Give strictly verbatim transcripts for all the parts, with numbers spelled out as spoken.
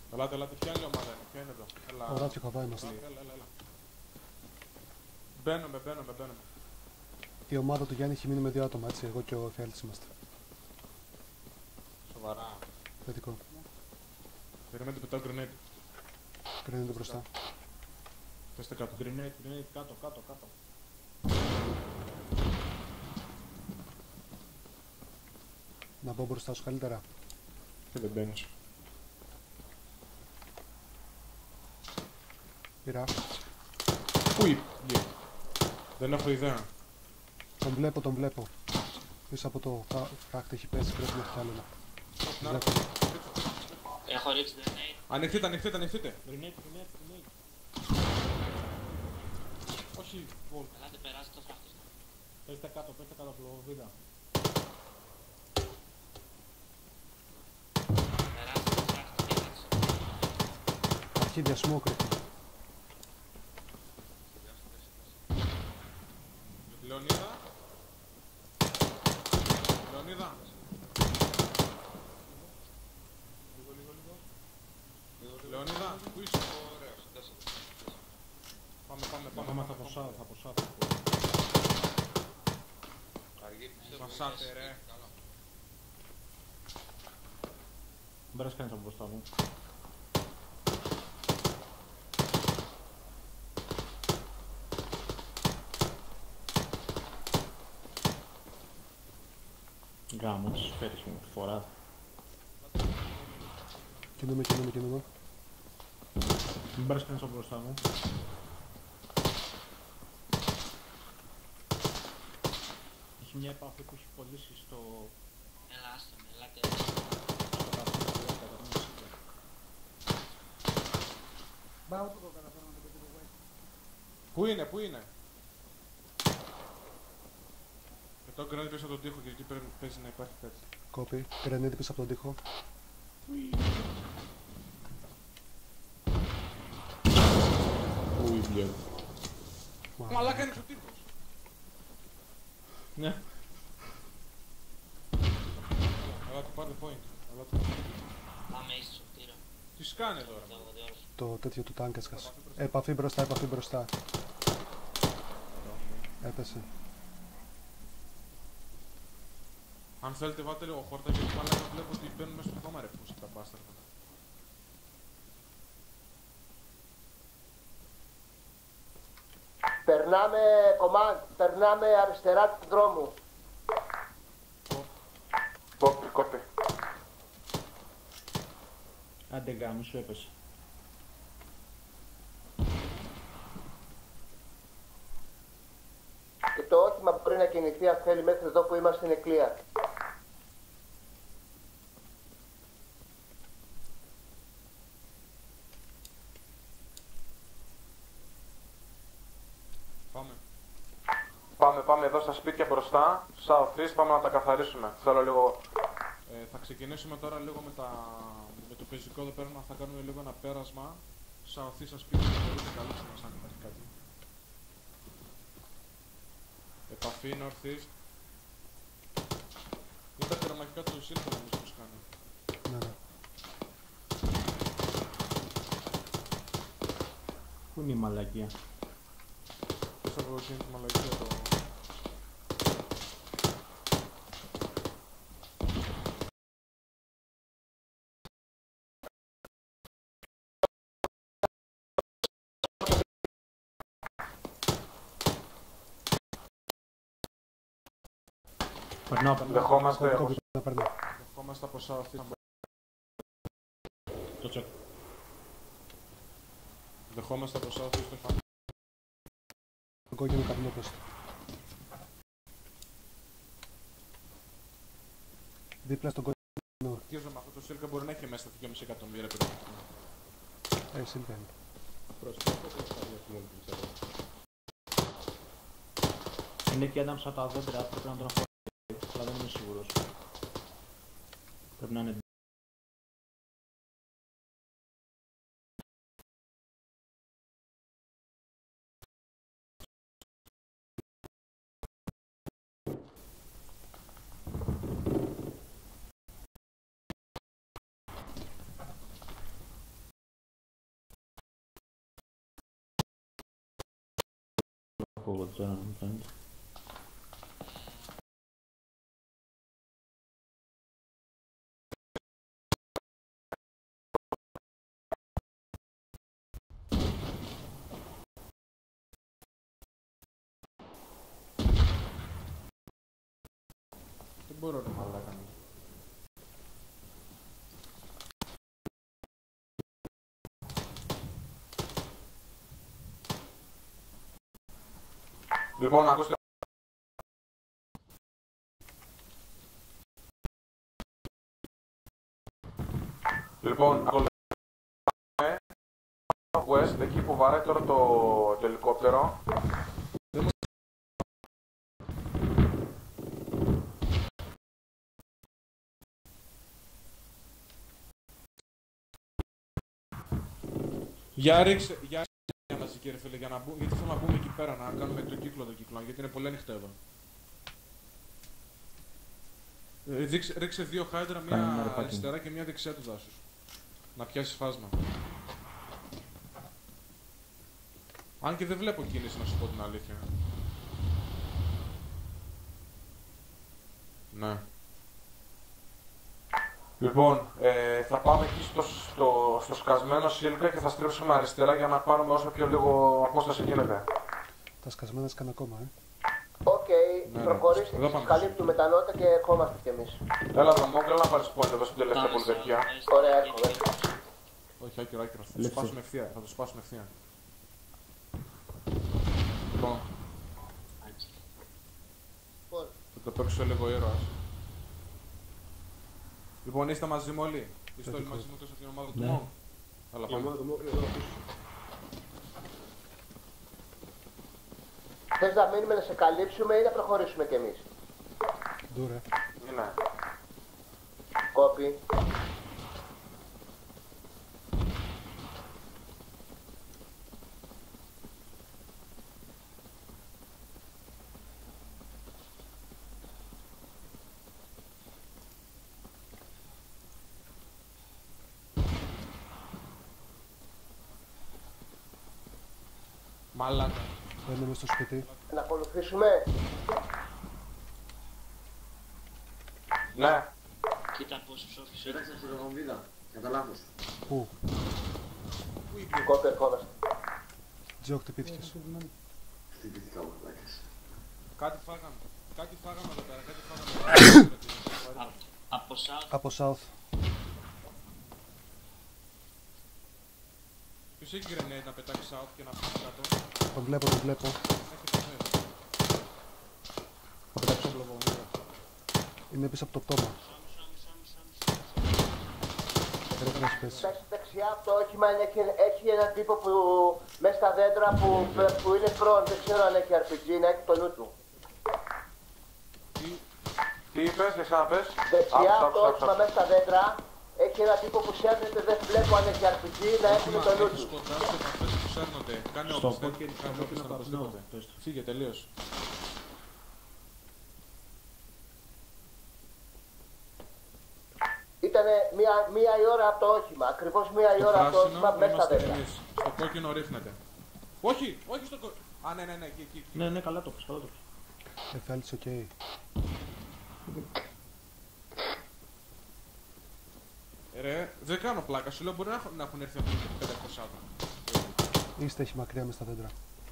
Ελάτε, ελάτε, ποια είναι η ομάδα, ποια είναι εδώ. Έλα. Ο Ράτσο Χαβά είμαστε. Έλα, έλα, έλα. Μπαίνουμε, μπαίνουμε, μπαίνουμε. Η ομάδα του Γιάννη έχει μείνει με δύο άτομα, έτσι. Εγώ και ο Εφιάλτης είμαστε. Σοβαρά. Θετικό. Περιμένετε, πετάω γκρινέιντ. Κρίνεται μπροστά. Πέστε κάτω. Γκρινέιτ, γκρινέιτ, κάτω, κάτω, κάτω. Να μπω μπροστά σου καλύτερα. Και δεν μπαίνεις. Πήρα. Πού είπε. Δεν έχω ιδέα. Τον βλέπω, τον βλέπω. Πίσω από το φράχτη έχει πέσει, πρέπει να έχει κι άλλο ένα. Να, Βλέπω. Έχω ρίξει grenade. Ανοιχτείτε, ανοιχτείτε, ανοιχτείτε. Γκρινέιτ, γκρινέιτ, γκρινέιτ. Όχι, βολ. Ελάτε περάσει το φράχτη. Πέστε κάτω, πέστε κάτω από το βίδα. Περάσει το φράχτη, κοίταξε. Αρχίδια smoke ρίχνει. Λεωνίδα. Λεωνίδα. Λίγο, λίγο, λίγο. Λεωνίδα, πού είσαι. Πάμε, πάμε, πάμε. Πάμε θα ποσά, θα ποσά. Μασάτε ρε. Δεν πέρασε κανείς από μπροστά μου. Γάμο, τις φέρεις μου τη φορά. Κινούμε, κινούμε, κινούμε. Μην πέρασε κανείς από μπροστά μου. Έχει μια επαφή που έχει κολλήσει στο... Έλα, άστο με, ελάτε. στο κατασύνδεσμο που έχει κατασύνδεσμο. Πού είναι, πού είναι. Και το γκρινέιντ πίσω από τον τοίχο και εκεί πρέπει- παίζει να υπάρχει κάτι. Κόπη. Κρενέτη πίσω από τον τοίχο. Πού είναι. Μα, Μαλάκα είναι ο τοίχος. Ναι. Ελάτε, πάρτε point. Ελάτε. Πάμε ίσως στο κτίριο. Τι σκάνε τώρα. Το έχω διόρθω. το τέτοιο του τάγκ έσκασε. Επαφή μπροστά, επαφή μπροστά. Έπεσε. Αν θέλετε βάλτε λίγο χόρτα γιατί μαλάκα βλέπω ότι μπαίνουν μέσα στο χώμα ρε πούστα τα μπάσταρδα. Περνάμε, command, περνάμε αριστερά του δρόμου. Κόπη, κόπη. Άντε γάμο, σου έπεσε. Και το όχημα που πρέπει να κινηθεί αν θέλει μέχρι εδώ που είμαστε είναι clear. Πάμε. Πάμε, πάμε εδώ στα σπίτια μπροστά. South East, πάμε να τα καθαρίσουμε. Θέλω λίγο. Ε, θα ξεκινήσουμε τώρα λίγο με, τα... με το πεζικό εδώ πέρα. Θα κάνουμε λίγο ένα πέρασμα. South East στα σπίτια να μπορείτε καλώς μας αν υπάρχει κάτι. Επαφή North East. Είναι τα τερματικά του Silver νομίζω πως κάνει. Ναι, ναι. Πού είναι η μαλακία. Πες από εκείνη τη μαλακία το... Περνάω, περνάω. Δεχόμαστε, Κόπη, κόπη, να παίρνει. δεχόμαστε από South East. Το τσεκ. Δεχόμαστε από South East το φάμε. Το κόκκινο καπνόπες. Δίπλα στον κόκκινο. Αρχίζουμε με αυτό το Silver μπορεί να έχει μέσα τα δυόμισι εκατομμύρια πυρομαχικά. Ε, συμβαίνει. Είναι και ένταμψα από τα δέντρα, πρέπει να τον έχω αλλά δεν είμαι σίγουρος. Πρέπει να είναι... ακούγονται, μου φαίνεται. Δεν μπορώ να μαλάκα. Λοιπόν, ακούστε. Λοιπόν, ακολουθούμε West, εκεί που βαράει τώρα το, το ελικόπτερο. Για ρίξε, για ρίξε μαζί κύριε φίλε, για να μπούμε, γιατί θέλω να μπούμε εκεί πέρα, να κάνουμε τον κύκλο τον κύκλο, γιατί είναι πολύ ανοιχτό εδώ. Ε, ρίξε, ρίξε δύο χάιντρα, μία αριστερά και μία δεξιά του δάσους. Να πιάσει φάσμα. Αν και δεν βλέπω κίνηση, να σου πω την αλήθεια. Ναι. Λοιπόν, ε, θα πάμε εκεί στο, στο, στο σκασμένο Σίλκα και θα στρίψουμε αριστερά για να πάρουμε όσο πιο λίγο απόσταση γίνεται. Τα σκασμένα σκάνε ακόμα, ε. Οκ, Ναι, προχωρήστε, ναι. σας καλύπτουμε τα νότα και ερχόμαστε κι εμείς. Έλα εδώ, Μόγκ, έλα να πάρεις πόντε εδώ στην τελευταία Πάμε στο πολυδερκιά. West, Ωραία, γιατί εύκολα. είναι- Όχι, άκυρο, άκυρο. Θα το Λήψη. σπάσουμε ευθεία. Θα το σπάσουμε ευθεία. Λοιπόν, Άκη. Λοιπόν, θα το παίξω λίγο ήρωας. Λοιπόν, είστε μαζί μου όλοι. Είστε όλοι μαζί μου τόσο στην ομάδα του Ναι. Μόγκ. Έλα, πάμε. θες να μείνουμε να σε καλύψουμε ή να προχωρήσουμε κι εμείς? Ντούρε. Είναι. Κόπη. Μαλάκα. Μπαίνουμε στο σπίτι. Να ακολουθήσουμε. Ναι. Κοίτα πώς ψόφισε. Πέταξε στη δρομβίδα. Κατά λάθος. Πού? Κόπη, ερχόμαστε. Τζο, χτυπήθηκες. Χτυπήθηκα μου, πλάκες. Κάτι φάγαμε. Κάτι φάγαμε εδώ πέρα. Κάτι φάγαμε. Α- Από South, Από south. Ποιος έχει grenade να πετάξει out και να πάει κάτω. Τον βλέπω, τον βλέπω. Έχει grenade. Θα πετάξω όπλο από μέσα. Είναι πίσω από το πτώμα. Πρέπει να σπέσει. Δεξ- Δεξιά από το όχημα είναι- έχει, έχει έναν τύπο που μέσα στα δέντρα που, που είναι front. Δεν ξέρω αν έχει αρ πι τζι, να έχει το νου του. Τι, τι είπες, για ξαναπες. Δεξιά Άκουσα, από το άκουσα, όχημα άκουσα. μέσα στα δέντρα έχει έναν τύπο που σέρνεται. Δεν βλέπω αν έχει αρ πι τζι, να έχει το νου Έχει του. σκοτάδες και επαφές που σέρνονται. Κάνε Στο όπλο, κόκκινο, κάνε στο όπλο, κόκκινο οπωσδήποτε. παπνό, πες το. Φύγε, τελείως. Ήταν μία, μία η ώρα από το όχημα. Ακριβώς μία η Στο ώρα από το πράσινο όχημα μέσα στα είμαστε δέντρα. εμείς. Στο κόκκινο ρίχνεται. Όχι, όχι στο κόκκινο. Α, ναι, ναι, ναι, εκεί, εκεί. εκεί. Ναι, ναι, καλά το πες, καλά το πες. Εφέλτς, οκ. Ρε, δεν κάνω πλάκα, σου λέω μπορεί να έχουν, να έχουν έρθει από πεντακόσια άτομα. Είστε έχει μακριά μες στα δέντρα.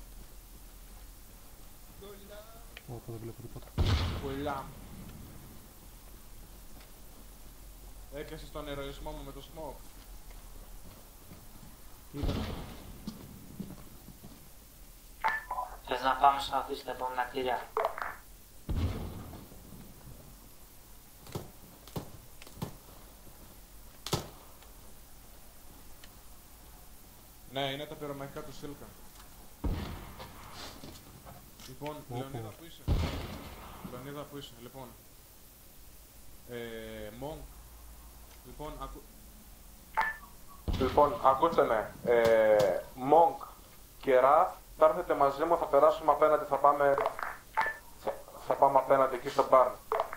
Ω, δεν βλέπω τίποτα. Πολλά. Έκασες τον ερωισμό μου με το smoke. θες να πάμε στο αυτή στα επόμενα κτίρια. Ναι, είναι τα πυρομαχικά του Σίλκα. Λοιπόν, Όπου? Λεωνίδα που είσαι. Λεωνίδα που είσαι, λοιπόν. Ε, Monk. Λοιπόν, ακού... Λοιπόν, ακούστε με. Ε, Monk και Ραφ, θα έρθετε μαζί μου, θα περάσουμε απέναντι, θα πάμε... Θα, θα πάμε απέναντι εκεί στο μπαρ.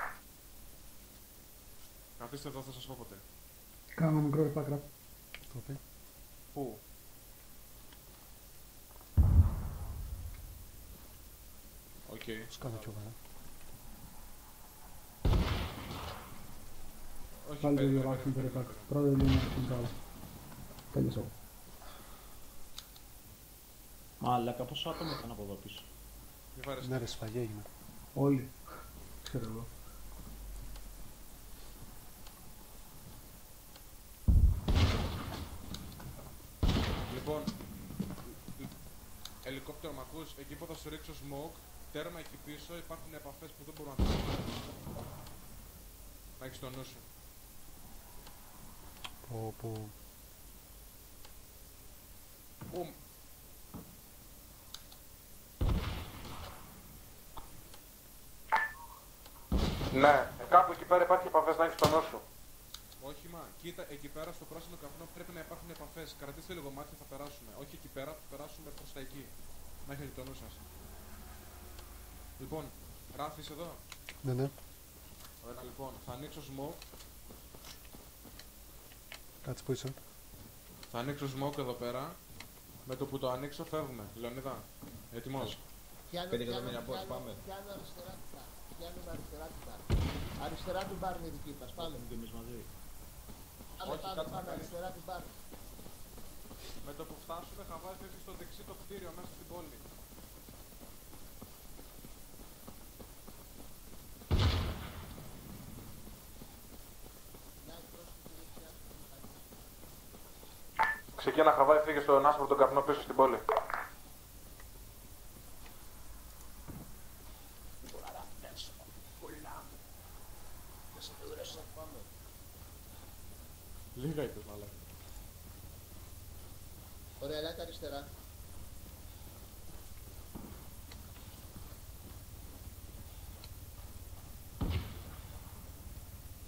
Καθίστε εδώ, θα σας πω ποτέ. Κάνω μικρό επάκρα. Κόπη. Πού? Τους κάνω κι εγώ. ε. Όχι, Πάλι το περίμενε, ίδιο άξιο περίμενε, περιπάκι. περίμενε. Πρώτα λίγο στην κάλα. Τέλειωσα εγώ. Μαλάκα, πόσο άτομα ήταν από εδώ πίσω. Μη βάρεσαι. Ναι ρε σφαγή έγινε. Όλοι. Ξέρω εγώ. Λοιπόν, ελικόπτερο μ' ακούς, εκεί που θα σου ρίξω smoke, τέρμα εκεί πίσω υπάρχουν επαφές που δεν μπορούν να τις κάνουν. Να έχεις το νου σου. Πω πω. Μπουμ. Ναι, ε, κάπου εκεί πέρα υπάρχει επαφές να έχεις το νου σου. Όχι μα, κοίτα, εκεί πέρα στο πράσινο καπνό πρέπει να υπάρχουν επαφές. Κρατήστε λίγο μάτι, θα περάσουμε. Όχι εκεί πέρα, θα περάσουμε προς τα εκεί. Να έχετε το νου σας. Λοιπόν, Ράφης εδώ. Ναι, ναι. Ωραία, λοιπόν, θα ανοίξω smoke. Κάτσε που είσαι. Θα ανοίξω smoke εδώ πέρα. Με το που το ανοίξω φεύγουμε. Λεωνίδα, έτοιμος. Πέντε εκατομμύρια πώς, πάμε. Πιάνω αριστερά του μπαρ. Πιάνουμε αριστερά του μπαρ. Αριστερά του μπαρ είναι δική μας. Πάμε. Και εμείς μαζί. Πάμε, Όχι, πάμε, κάτσε να πάμε. κάνεις. Αριστερά του μπαρ. Με το που φτάσουμε θα βάζει έτσι στο δεξί το κτίριο μέσα στην πόλη. Ξεκίνα Χαβάη, φύγε στον άσπρο τον καπνό πίσω στην πόλη. Λίγα είπες μαλάκα. Ωραία, ελάτε αριστερά.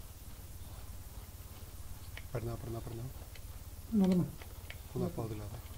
Περνάω, περνάω, περνάω. Να δούμε. Πού να πάω δηλαδή.